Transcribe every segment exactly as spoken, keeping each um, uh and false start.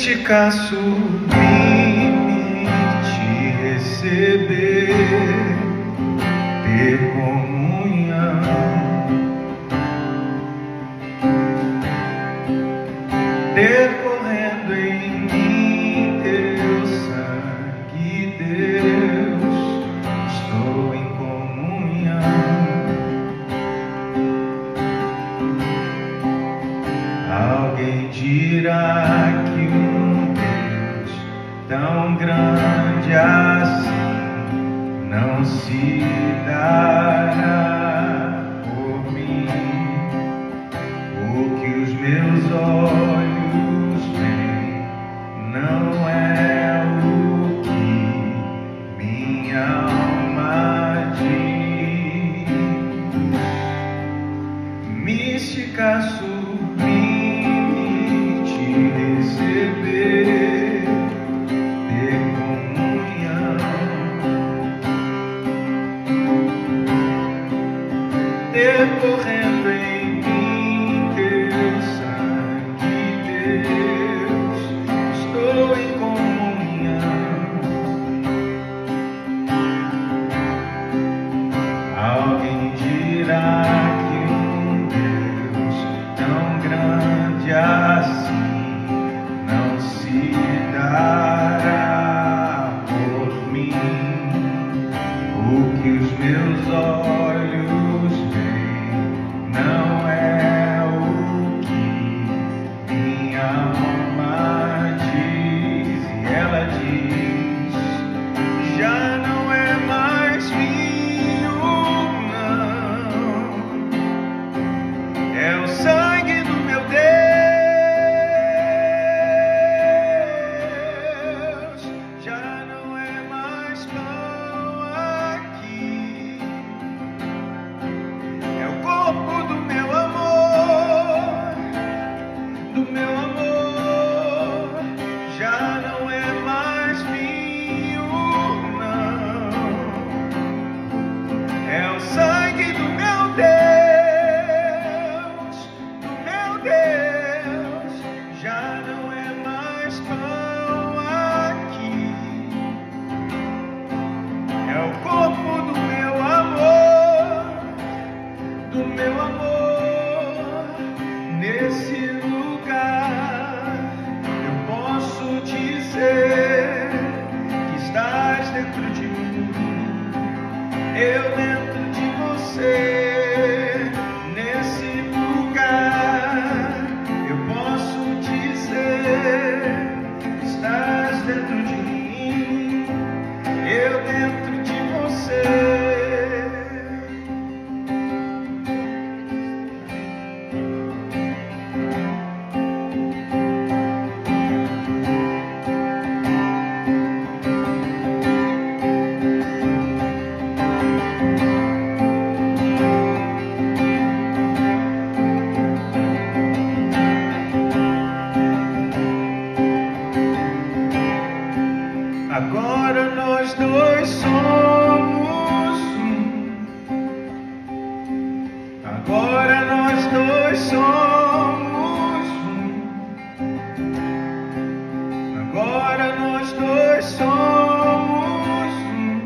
mística sublime te receber, ter comunhão, ter correndo em mim teu sangue, Deus, estou em comunhão. Alguém dirá que um Deus tão grande assim não se dará por mim. O que os meus olhos veem não é o que minha alma diz. Mística sublime te receber, ter comunhão, ter correndo em mim teu sangue, Deus, estou em comunhão. Alguém dirá que um Deus tão grande assim não se dará por mim. O que os meus olhos veem não é o que minha alma diz. E ela diz: já não é mais vinho, não, é o sangue do meu Deus. Já não é mais pão aqui, é o corpo do meu amor, do meu amor. Já não é mais vinho, não, é o sangue do meu Deus, do meu Deus. Já não é mais pão aqui, é o corpo do meu amor, do meu amor. Nesse lugar eu posso dizer que estás dentro de mim, eu dentro de você. Nesse lugar eu posso dizer que estás dentro de mim, eu dentro de você. Agora nós dois somos um. Agora nós dois somos um. Agora nós dois somos um.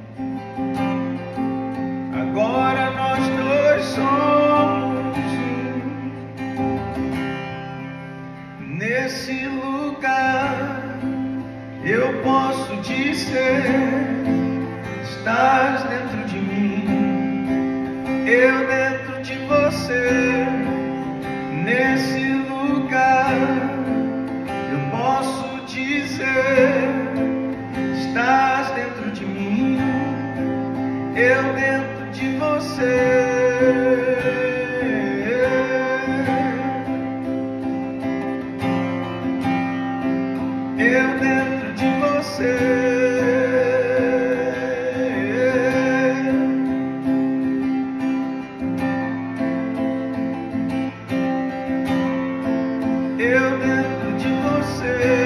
Agora nós dois somos um. Nesse lugar eu posso dizer: estás dentro de mim, eu dentro de você. Nesse lugar eu posso dizer: estás dentro de mim, eu dentro de você. Eu dentro de você. Eu dentro de você.